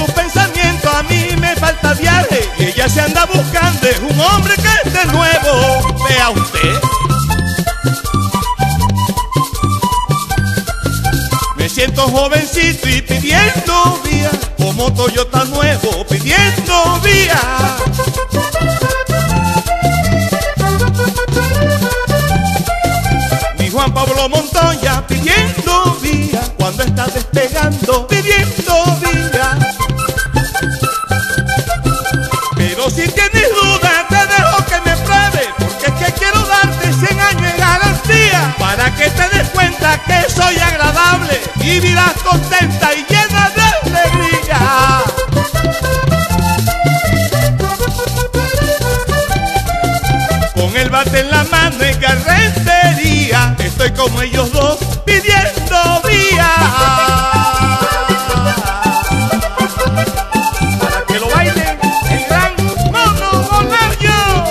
sus pensamientos a mí me falta viaje y ella se anda buscando es un hombre que esté nuevo. Vea usted. Me siento jovencito y pidiendo vía, como Toyota nuevo pidiendo vía. Mi Juan Pablo Montoya pidiendo vía, cuando está despegando pidiendo vía. Pero si tienes duda te dejo que me pruebe, porque es que quiero darte 100 años de garantía, para que te des cuenta que soy agradable y vivirás contenta y llena de alegría. Con el bate en la mano en carretería, estoy como ellos dos pidiendo vía. Para que lo bailen el gran Mono Bolaño.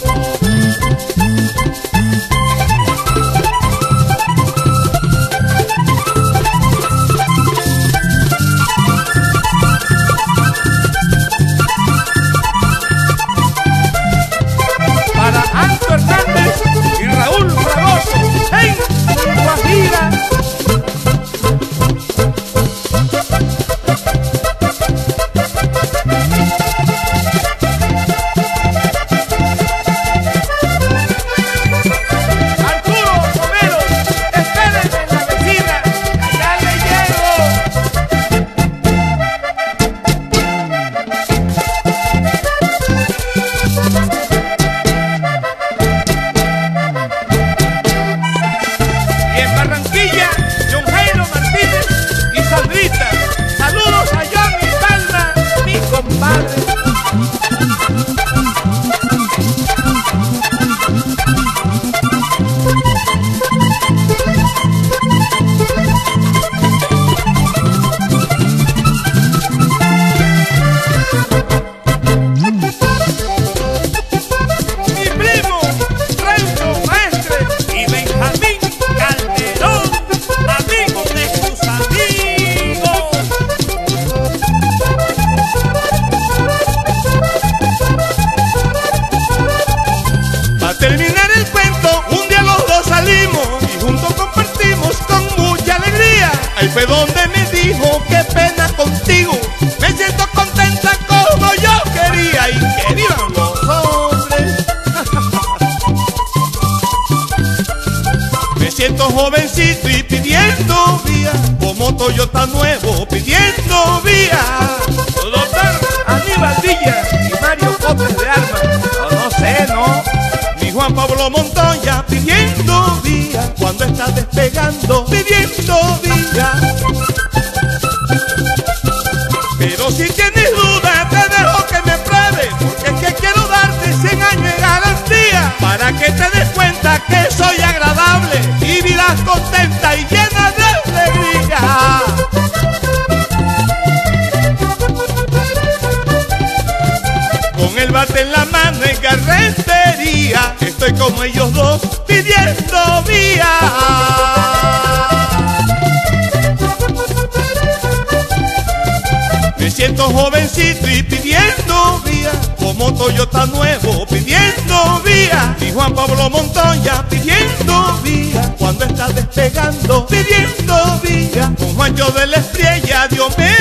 Para Anto Hernández y Raúl Fragoso en Guajira. Arturo Romero, espérenme en la vecina, allá le llego. Y en Barranquilla, John Jairo Martínez y Sandrita. Saludos a Johnny Palma, mi compadre. Mi primo, Renzo Maestre y Benjamín Calderón, amigos de tus amigos. Va a terminar el cuento, un día los dos salimos y juntos compartimos con mucha alegría. Ahí fue donde me dijo, qué pena contigo, me siento contenta como yo quería. Y que vivan los hombres. Me siento jovencito y pidiendo vía, como Toyota nuevo pidiendo vía. Doctor Aníbal Villa y Mario Copes de Armas. No sé, ¿no? Mi Juan Pablo Montoya pidiendo vía, cuando está despegando pidiendo vía. Pero si tienes duda te dejo que me pruebe, porque es que quiero darte 100 años de garantía, para que te des cuenta que soy agradable y vivirás contenta y llena de alegría. Con el bate en la mano en carretería, estoy como ellos dos pidiendo vía. Me siento jovencito y pidiendo vía, como Toyota nuevo pidiendo vía. Mi Juan Pablo Montoya pidiendo vía, cuando está despegando pidiendo vía. Con Juancho de la Estrella, Dios mío.